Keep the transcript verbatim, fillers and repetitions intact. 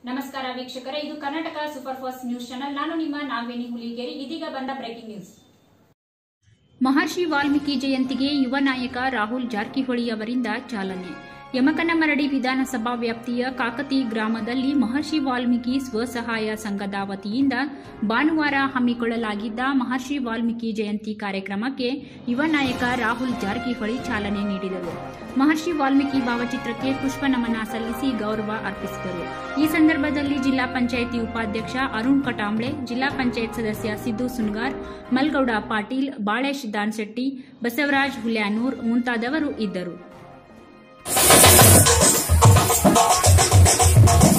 ನಮಸ್ಕಾರ ವೀಕ್ಷಕರೇ, ಇದು Karnataka super fast news channel. ನಾನು ನಿಮ್ಮ ನಾಗವೇಣಿ ಹುಲಿಗೇರಿ. ಇದೀಗ ಬಂದ ಬ್ರೇಕಿಂಗ್ ನ್ಯೂಸ್. ಮಹರ್ಷಿ ವಾಲ್ಮೀಕಿ ಜಯಂತಿಗೆ ಯುವ ನಾಯಕ ರಾಹುಲ್ ಜಾರಕಿಹೊಳಿ ಅವರಿಂದ ಚಾಲನೆ. ಯಮಕನಮರಡಿ ವಿಧಾನಸಭಾ ವ್ಯಾಪ್ತಿಯ ಕಾಕತಿ ಗ್ರಾಮದಲ್ಲಿ ಮಹರ್ಷಿ ವಾಲ್ಮೀಕಿ ಸ್ವಸಹಾಯ ಸಂಘದ ವತಿಯಿಂದ ಭಾನುವಾರ ಹಮ್ಮಿಕೊಳ್ಳಲಾಗಿದ್ದ ಮಹರ್ಷಿ ವಾಲ್ಮೀಕಿ ಜಯಂತಿ ಕಾರ್ಯಕ್ರಮಕ್ಕೆ ಯುವ ನಾಯಕ ರಾಹುಲ್ ಜಾರಕಿಹೊಳಿ ಚಾಲನೆ ನೀಡಿದರು. ಮಹರ್ಷಿ ವಾಲ್ಮೀಕಿ ಭಾವಚಿತ್ರಕ್ಕೆ ಪುಷ್ಪ ನಮನ ಸಲ್ಲಿಸಿ ಗೌರವ ಅರ್ಪಿಸಿದರು. ಈ ಸಂದರ್ಭದಲ್ಲಿ ಜಿಲ್ಲಾ ಪಂಚಾಯಿತಿ ಉಪಾಧ್ಯಕ್ಷ ಅರುಣ್ ಕಟಾಂಬ್ಳೆ, ಜಿಲ್ಲಾ ಪಂಚಾಯತ್ ಸದಸ್ಯ ಸಿದ್ದು ಸುನ್ಗಾರ್, ಮಲ್ಗೌಡ ಪಾಟೀಲ್, ಬಾಳೇಶ್ ದಾನ್ಶೆಟ್ಟಿ, ಬಸವರಾಜ್ ಹುಲ್ಯಾನೂರ್ ಮುಂತಾದವರು ಇದ್ದರು.